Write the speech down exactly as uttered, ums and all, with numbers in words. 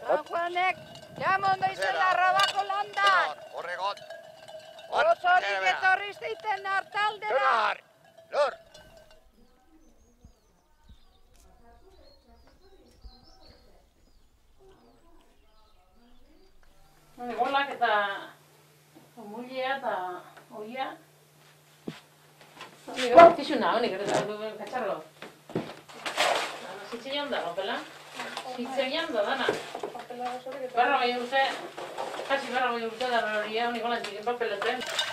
San Juanek, jamondo izela arrabako landan. Horregot. Osorik etorrizteiten hartaldera. Lor, lor. Golak eta mulea eta oia. Tixuna, honik, katxarro. Zitzeian da, gopela? Zitzeian da, dana. Barra bai urte, kasi barra bai urte da, honik gola entzikin papeletzen.